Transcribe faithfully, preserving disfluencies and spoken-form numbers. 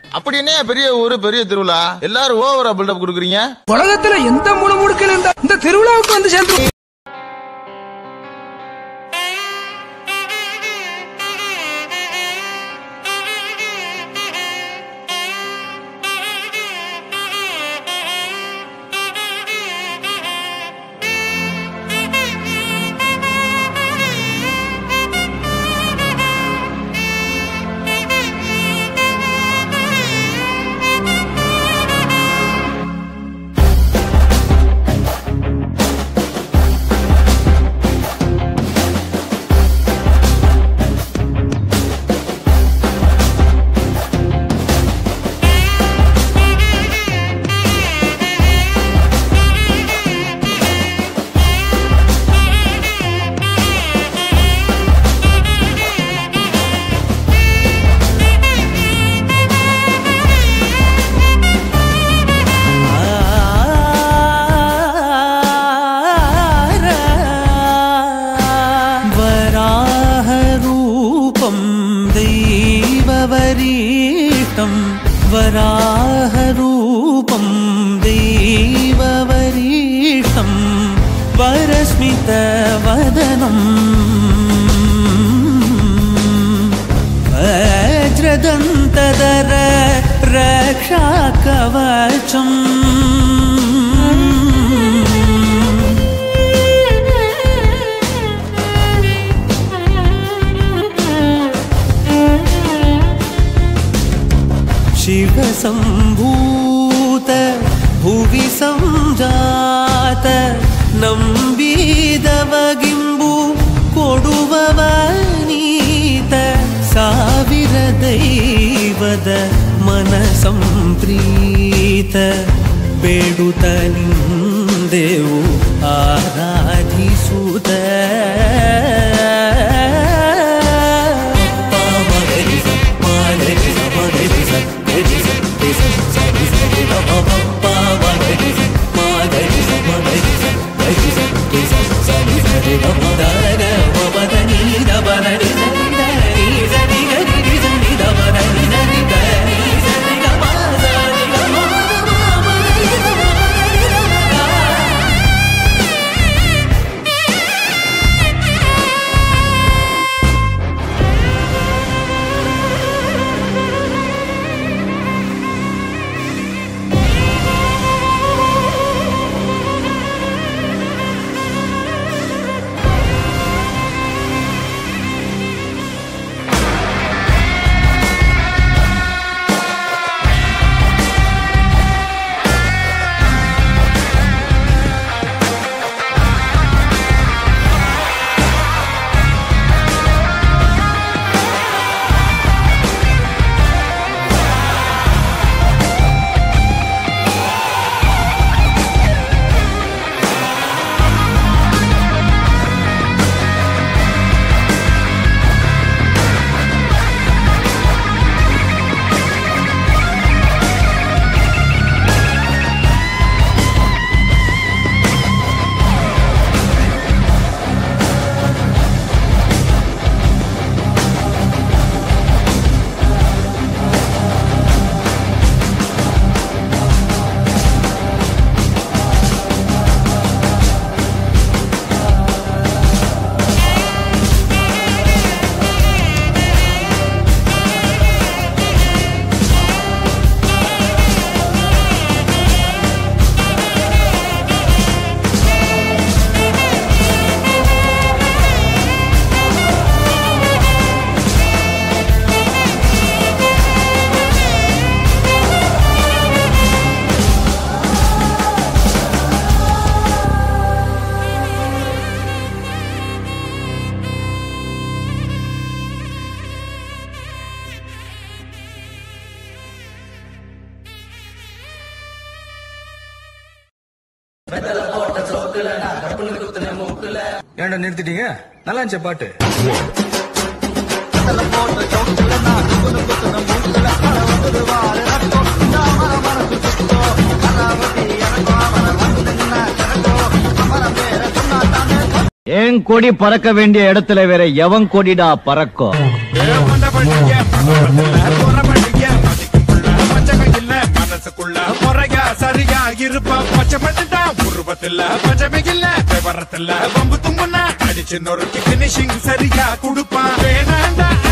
அப்படின்னே பெரிய ஊரு பெரிய திருவிழா எல்லாரும் ஓவரா பில்டப் கொடுக்குறீங்க. உலகத்துல எந்த மூணு முடுக்கல இருந்தா இந்த திருவிழாவுக்கு வந்து சேர்ந்து वराहरूपं देववरीष्टं वरस्मितवदनं वज्रदन्तधर रक्षाकवचम् शिवसम्भूत भुवि संजात नम्बिदवगिम्बु कोडुववनीत ಸಾವಿರ ದೈವದ ಮನಸಂಪ್ರೀತ ಬೇಡುತ್ತ ನಿಂದೆವು ಆರಾಧಿಸುತ್ತ ஏன்டா நிறுத்திட்டீங்க? நல்லா இருந்துச்சு பாட்டு. ஏன் கொடி பறக்க வேண்டிய இடத்துல வேற எவன் கொடிடா பறக்கும்? பச்சமட்டுடா உருவத்துல பஞ்சமில்ல விவரத்துல வம்பு தும்புனா அடிச்சு நொறுக்கி பினிஷிங் சரியா குடுப்பான் வேணாண்டா